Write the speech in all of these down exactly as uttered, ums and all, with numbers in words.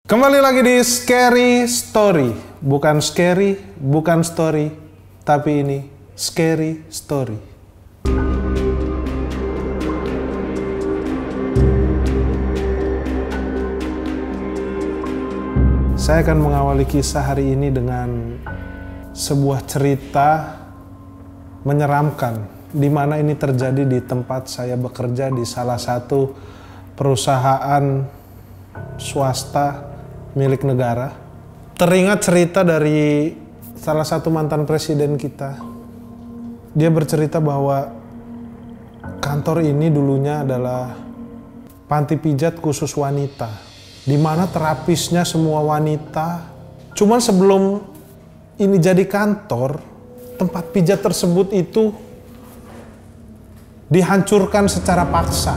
Kembali lagi di Scary Story. Bukan scary, bukan story, tapi ini Scary Story. Saya akan mengawali kisah hari ini dengan sebuah cerita menyeramkan, di mana ini terjadi di tempat saya bekerja di salah satu perusahaan swasta milik negara. Teringat cerita dari salah satu mantan presiden kita. Dia bercerita bahwa kantor ini dulunya adalah panti pijat khusus wanita, di mana terapisnya semua wanita. Cuman sebelum ini jadi kantor, tempat pijat tersebut itu dihancurkan secara paksa.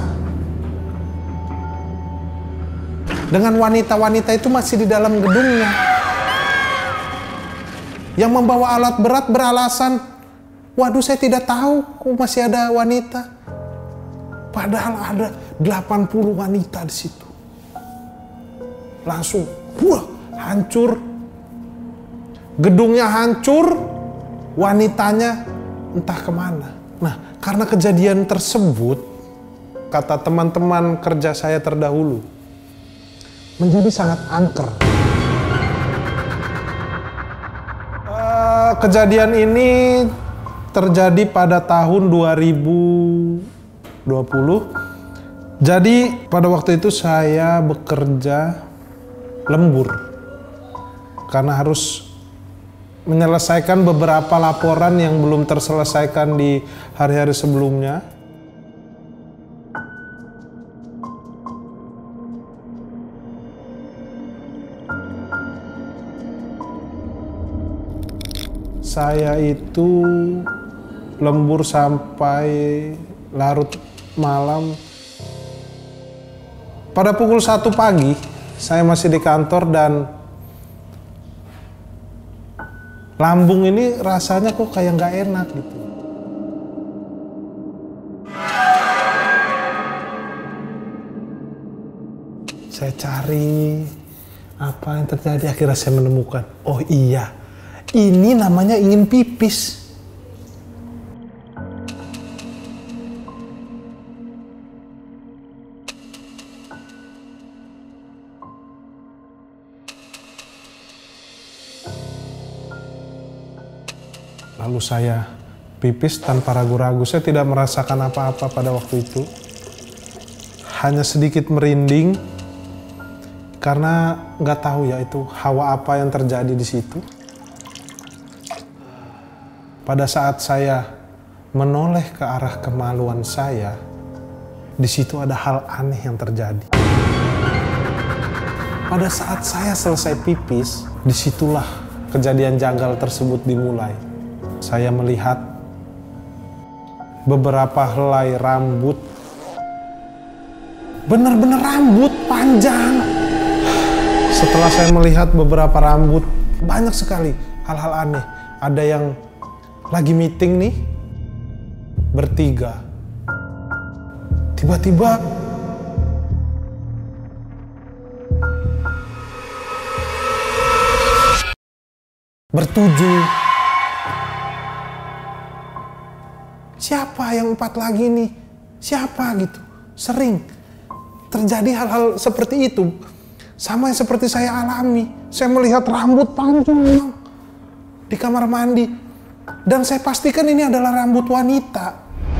Dengan wanita-wanita itu masih di dalam gedungnya. Yang membawa alat berat beralasan, waduh saya tidak tahu kok masih ada wanita. Padahal ada delapan puluh wanita di situ. Langsung, wah, hancur. Gedungnya hancur, wanitanya entah kemana. Nah, karena kejadian tersebut, kata teman-teman kerja saya terdahulu, menjadi sangat angker. Uh, kejadian ini terjadi pada tahun dua ribu dua puluh. Jadi pada waktu itu saya bekerja lembur karena harus menyelesaikan beberapa laporan yang belum terselesaikan di hari-hari sebelumnya. Saya itu lembur sampai larut malam. Pada pukul satu pagi, saya masih di kantor dan lambung ini rasanya kok kayak nggak enak gitu. Saya cari apa yang terjadi, akhirnya saya menemukan. Oh iya, ini namanya ingin pipis. Lalu saya pipis tanpa ragu-ragu. Saya tidak merasakan apa-apa pada waktu itu. Hanya sedikit merinding karena nggak tahu ya itu hawa apa yang terjadi di situ. Pada saat saya menoleh ke arah kemaluan saya, di situ ada hal aneh yang terjadi. Pada saat saya selesai pipis, disitulah kejadian janggal tersebut dimulai. Saya melihat beberapa helai rambut, benar-benar rambut panjang. Setelah saya melihat beberapa rambut, banyak sekali hal-hal aneh. Ada yang lagi meeting nih, bertiga. Tiba-tiba bertujuh. Siapa yang empat lagi nih? Siapa gitu? Sering terjadi hal-hal seperti itu. Sama yang seperti saya alami. Saya melihat rambut panjang di kamar mandi. Dan saya pastikan ini adalah rambut wanita.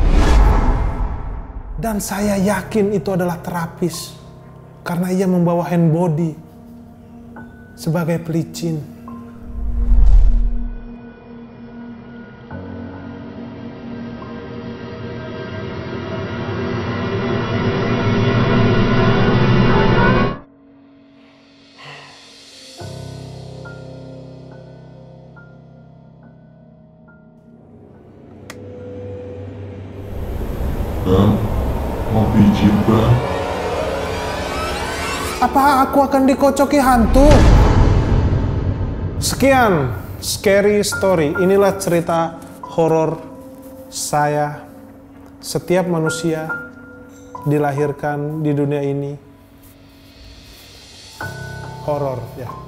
Dan saya yakin itu adalah terapis. Karena ia membawa hand body sebagai pelicin. Bang, mau pijit bang? Apa aku akan dikocoki hantu? Sekian Scary Story. Inilah cerita horor saya. Setiap manusia dilahirkan di dunia ini horor ya.